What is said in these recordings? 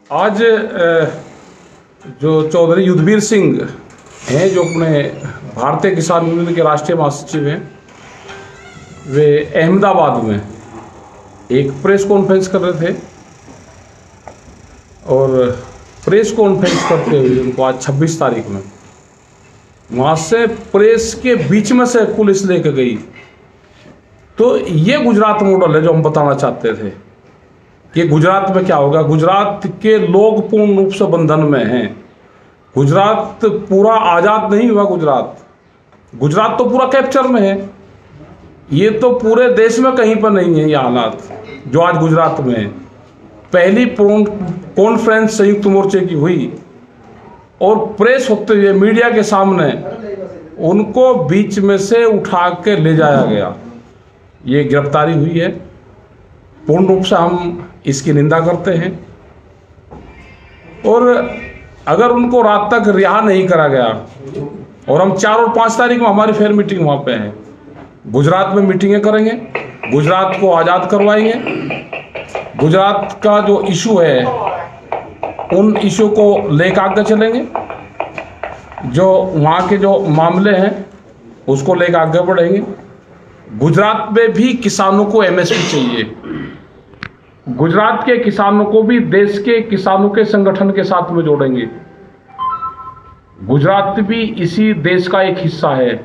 आज जो चौधरी युद्धवीर सिंह हैं, जो अपने भारतीय किसान यूनियन के राष्ट्रीय महासचिव हैं, वे अहमदाबाद में एक प्रेस कॉन्फ्रेंस कर रहे थे और प्रेस कॉन्फ्रेंस करते हुए उनको आज 26 तारीख में वहाँ से प्रेस के बीच में से पुलिस लेकर गई। तो ये गुजरात मॉडल है जो हम बताना चाहते थे कि गुजरात में क्या होगा। गुजरात के लोग पूर्ण रूप से बंधन में हैं। गुजरात पूरा आज़ाद नहीं हुआ। गुजरात तो पूरा कैप्चर में है। ये तो पूरे देश में कहीं पर नहीं है ये हालात जो आज गुजरात में है। पहली कॉन्फ्रेंस संयुक्त मोर्चे की हुई और प्रेस होते हुए मीडिया के सामने उनको बीच में से उठा के ले जाया गया। ये गिरफ्तारी हुई है। पूर्ण रूप से हम इसकी निंदा करते हैं और अगर उनको रात तक रिहा नहीं करा गया, और हम 4 और 5 तारीख में हमारी फेयर मीटिंग वहाँ पे है, गुजरात में मीटिंगें करेंगे, गुजरात को आज़ाद करवाएंगे। गुजरात का जो इशू है उन इशू को लेकर आगे चलेंगे। जो वहाँ के जो मामले हैं उसको लेकर आगे बढ़ेंगे। गुजरात में भी किसानों को एमएसपी चाहिए। गुजरात के किसानों को भी देश के किसानों के संगठन के साथ में जोड़ेंगे। गुजरात भी इसी देश का एक हिस्सा है।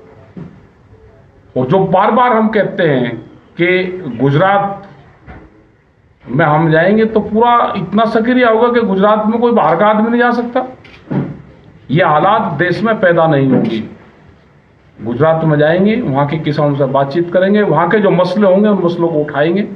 और जो बार बार हम कहते हैं कि गुजरात में हम जाएंगे तो पूरा इतना सक्रिय होगा कि गुजरात में कोई बाहर का आदमी नहीं जा सकता। ये हालात देश में पैदा नहीं होंगी। गुजरात में जाएंगे, वहाँ के किसानों से बातचीत करेंगे, वहाँ के जो मसले होंगे उन मसलों को उठाएंगे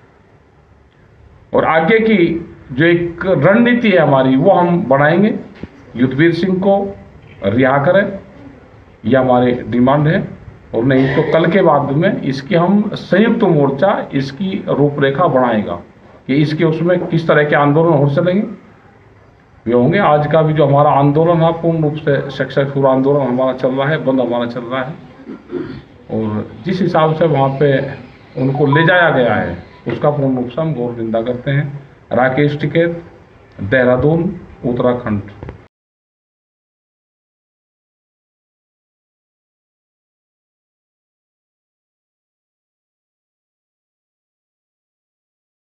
और आगे की जो एक रणनीति है हमारी वो हम बढ़ाएंगे। युद्धवीर सिंह को रिहा करें, यह हमारी डिमांड है। और नहीं तो कल के बाद में इसकी हम संयुक्त मोर्चा इसकी रूपरेखा बनाएगा कि इसके उसमें किस तरह के आंदोलन हो चलेंगे वे होंगे। आज का भी जो हमारा आंदोलन है पूर्ण रूप से सक्सेसफुल आंदोलन हमारा चल रहा है, बंद हमारा चल रहा है। और जिस हिसाब से वहाँ पे उनको ले जाया गया है उसका पूर्ण रूप से हम घोर निंदा करते हैं। राकेश टिकैत, देहरादून, उत्तराखंड।